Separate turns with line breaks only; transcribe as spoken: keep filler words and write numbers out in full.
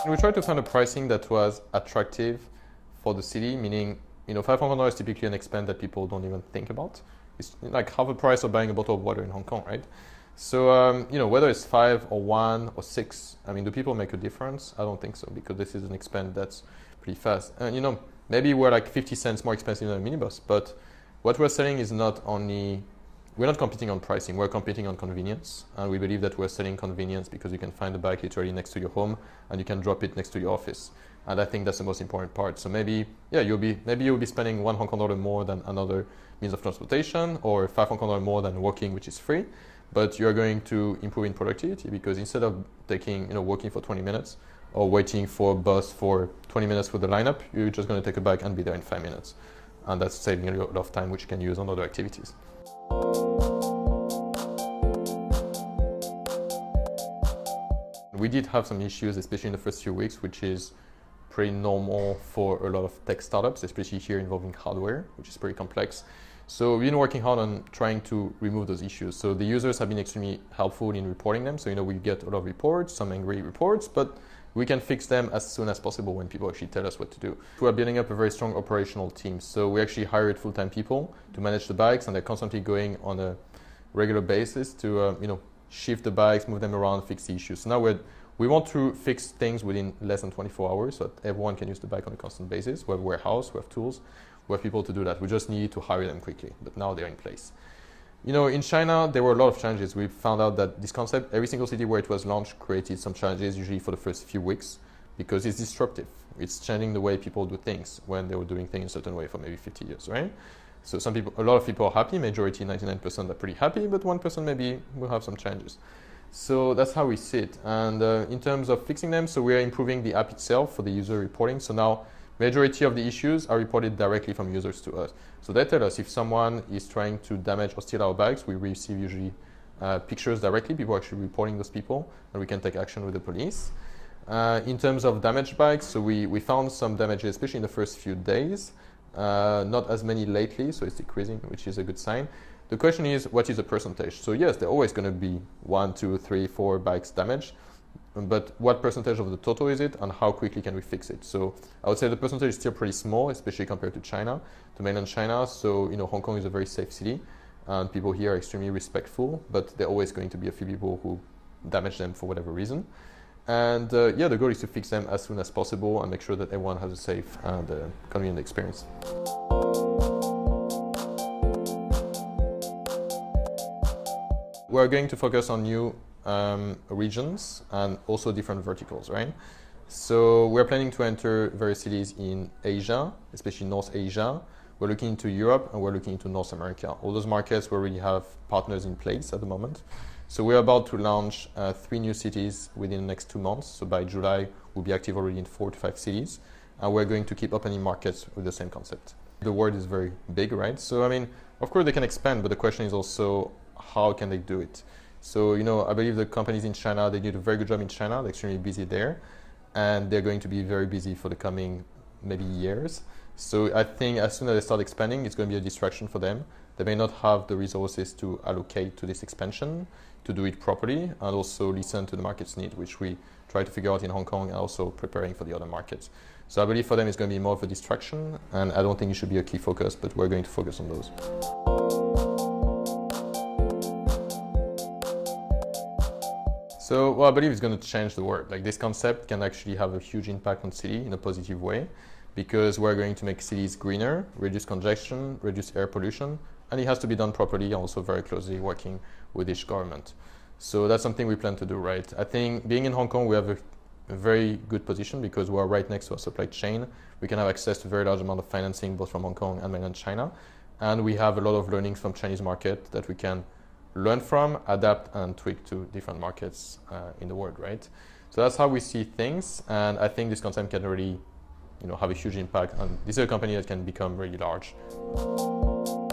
We tried to find a pricing that was attractive for the city, meaning, you know, five hundred dollars is typically an expense that people don't even think about. It's like half the price of buying a bottle of water in Hong Kong, right? So, um, you know, whether it's five or one or six, I mean, do people make a difference? I don't think so, because this is an expense that's pretty fast. And, you know, maybe we're like fifty cents more expensive than a minibus, but what we're selling is not only, we're not competing on pricing, we're competing on convenience. And we believe that we're selling convenience because you can find the bike literally next to your home and you can drop it next to your office. And I think that's the most important part. So maybe, yeah, you'll be, maybe you'll be spending one Hong Kong dollar more than another means of transportation, or five Hong Kong dollar more than walking, which is free. But you're going to improve in productivity because instead of taking, you know, walking for twenty minutes or waiting for a bus for twenty minutes for the lineup, you're just going to take a bike and be there in five minutes. And that's saving a lot of time, which you can use on other activities. We did have some issues, especially in the first few weeks, which is pretty normal for a lot of tech startups, especially here involving hardware, which is pretty complex. So we've been working hard on trying to remove those issues. So the users have been extremely helpful in reporting them. So, you know, we get a lot of reports, some angry reports, but we can fix them as soon as possible when people actually tell us what to do. We are building up a very strong operational team. So we actually hired full-time people to manage the bikes, and they're constantly going on a regular basis to, uh, you know, shift the bikes, move them around, fix the issues. So now we're, we want to fix things within less than twenty-four hours so that everyone can use the bike on a constant basis. We have a warehouse, we have tools, we have people to do that. We just need to hire them quickly, but now they're in place. You know, in China, there were a lot of challenges. We found out that this concept, every single city where it was launched created some challenges, usually for the first few weeks, because it's disruptive. It's changing the way people do things when they were doing things a certain way for maybe fifty years, right? So some people, a lot of people are happy, majority, ninety-nine percent are pretty happy, but one percent maybe will have some changes. So that's how we see it. And uh, in terms of fixing them, so we are improving the app itself for the user reporting. So now, majority of the issues are reported directly from users to us. So they tell us if someone is trying to damage or steal our bikes, we receive usually uh, pictures directly, people are actually reporting those people, and we can take action with the police. Uh, in terms of damaged bikes, so we, we found some damages, especially in the first few days. Uh, not as many lately, so it's decreasing, which is a good sign. The question is, what is the percentage? So yes, there are always going to be one, two, three, four bikes damaged. But what percentage of the total is it, and how quickly can we fix it? So I would say the percentage is still pretty small, especially compared to China, to mainland China. So, you know, Hong Kong is a very safe city, and people here are extremely respectful, but there are always going to be a few people who damage them for whatever reason. And uh, yeah, the goal is to fix them as soon as possible and make sure that everyone has a safe and uh, convenient experience. We're going to focus on new Um, regions and also different verticals, right? So we're planning to enter various cities in Asia, especially North Asia. We're looking into Europe and we're looking into North America. All those markets we already have partners in place at the moment. So we're about to launch uh, three new cities within the next two months. So by July, we'll be active already in four to five cities. And we're going to keep opening markets with the same concept. The world is very big, right? So, I mean, of course they can expand, but the question is also, how can they do it? So, you know, I believe the companies in China, they did a very good job in China. They're extremely busy there. And they're going to be very busy for the coming maybe years. So I think as soon as they start expanding, it's going to be a distraction for them. They may not have the resources to allocate to this expansion, to do it properly, and also listen to the market's need, which we try to figure out in Hong Kong and also preparing for the other markets. So I believe for them it's going to be more of a distraction. And I don't think it should be a key focus, but we're going to focus on those. So, well, I believe it's going to change the world. Like, this concept can actually have a huge impact on city in a positive way, because we're going to make cities greener, reduce congestion, reduce air pollution, and it has to be done properly, also very closely working with each government. So that's something we plan to do, right? I think being in Hong Kong, we have a, a very good position because we're right next to a supply chain. We can have access to a very large amount of financing, both from Hong Kong and mainland China. And we have a lot of learnings from Chinese market that we can learn from, adapt, and tweak to different markets uh, in the world, right? So that's how we see things, and I think this concept can really, you know, have a huge impact, and this is a company that can become really large.